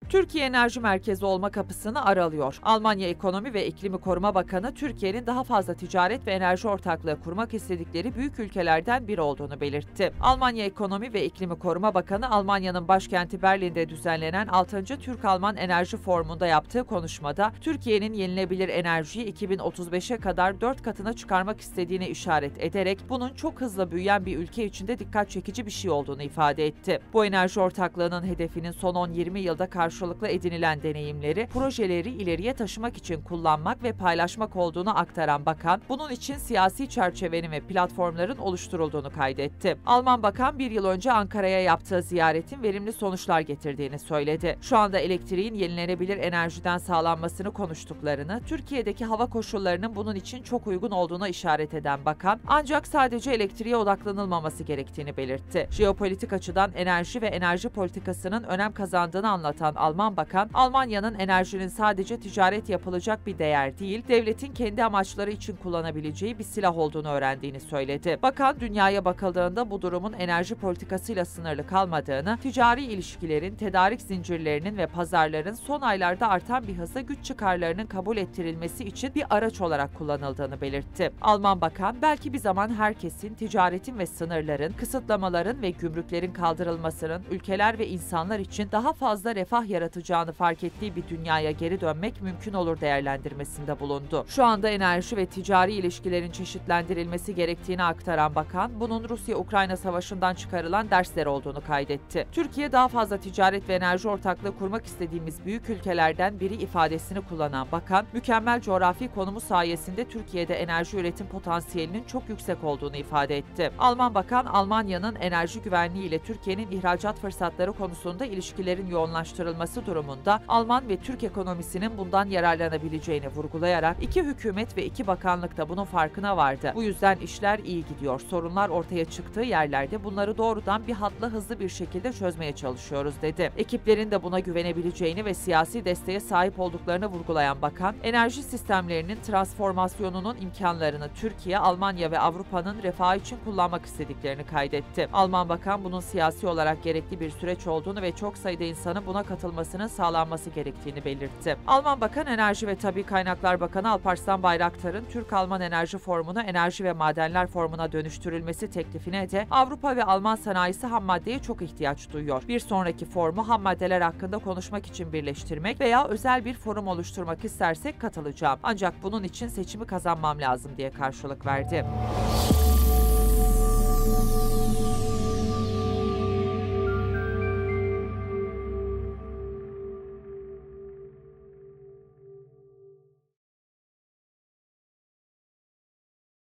Türkiye enerji merkezi olma kapısını aralıyor. Almanya Ekonomi ve İklimi Koruma Bakanı, Türkiye'nin daha fazla ticaret ve enerji ortaklığı kurmak istedikleri büyük ülkelerden biri olduğunu belirtti. Almanya Ekonomi ve İklimi Koruma Bakanı, Almanya'nın başkenti Berlin'de düzenlenen 6. Türk-Alman Enerji Forumu'nda yaptığı konuşmada, Türkiye'nin yenilebilir enerjiyi 2035'e kadar 4 katına çıkarmak istediğine işaret ederek, bunun çok hızlı büyüyen bir ülke içinde dikkat çekici bir şey olduğunu ifade etti. Bu enerji ortaklığının hedefinin son 10-20 yılda karşılıklı edinilen deneyimleri, projeleri ileriye taşımak için kullanmak ve paylaşmak olduğunu aktaran bakan, bunun için siyasi çerçevenin ve platformların oluşturulduğunu kaydetti. Alman bakan, bir yıl önce Ankara'ya yaptığı ziyaretin verimli sonuçlar getirdiğini söyledi. Şu anda elektriğin yenilenebilir enerjiden sağlanmasını konuştuklarını, Türkiye'deki hava koşullarının bunun için çok uygun olduğuna işaret eden bakan, ancak sadece elektriğe odaklanılmaması gerektiğini belirtti. Jeopolitik açıdan enerji ve enerji politikasının önem kazandığını anlatan Alman bakan, Almanya'nın enerjinin sadece ticaret yapılacak bir değer değil, devletin kendi amaçları için kullanabileceği bir silah olduğunu öğrendiğini söyledi. Bakan, dünyaya bakıldığında bu durumun enerji politikasıyla sınırlı kalmadığını, ticari ilişkilerin, tedarik zincirlerinin ve pazarların son aylarda artan bir hızla güç çıkarlarının kabul ettirilmesi için bir araç olarak kullanıldığını belirtti. Alman bakan, belki bir zaman herkesin, ticaretin ve sınırların, kısıtlamaların ve gümrüklerin kaldırılmasının ülkeler ve insanlar için daha fazla refah yaratacağını fark ettiği bir dünyaya geri dönmek mümkün olur değerlendirmesinde bulundu. Şu anda enerji ve ticari ilişkilerin çeşitlendirilmesi gerektiğini aktaran bakan, bunun Rusya-Ukrayna savaşından çıkarılan dersler olduğunu kaydetti. Türkiye, daha fazla ticaret ve enerji ortaklığı kurmak istediğimiz büyük ülkelerden biri ifadesini kullanan bakan, mükemmel coğrafi konumu sayesinde Türkiye'de enerji üretim potansiyelinin çok yüksek olduğunu ifade etti. Alman bakan, Almanya'nın enerji güvenliği ile Türkiye'nin ihracat fırsatları konusunda ilişkilerin yoğunlaştırılması durumunda Alman ve Türk ekonomisinin bundan yararlanabileceğini vurgulayarak, iki hükümet ve iki bakanlık da bunun farkına vardı. Bu yüzden işler iyi gidiyor. Sorunlar ortaya çıktığı yerlerde bunları doğrudan bir hatla hızlı bir şekilde çözmeye çalışıyoruz dedi. Ekiplerin de buna güvenebileceğini ve siyasi desteğe sahip olduklarını vurgulayan bakan, enerji sistemlerinin transformasyonunun imkanlarını Türkiye, Almanya ve Avrupa'nın refahı için kullanmak istediklerini kaydetti. Alman bakan, bunun siyasi olarak gerekli bir süreç olduğunu ve çok sayıda insanın buna katılmasının sağlanması gerektiğini belirtti. Alman bakan, Enerji ve Tabii Kaynaklar Bakanı Alparslan Bayraktar'ın Türk-Alman Enerji Forumu'nu Enerji ve Madenler Forumu'na dönüştürülmesi teklifine de Avrupa ve Alman sanayisi ham maddeye çok ihtiyaç duyuyor. Bir sonraki forumu ham maddeler hakkında konuşmak için birleştirmek veya özel bir forum oluşturmak istersek katılacağım. Ancak bunun için seçimi kazanmam lazım diye karşılık verdi.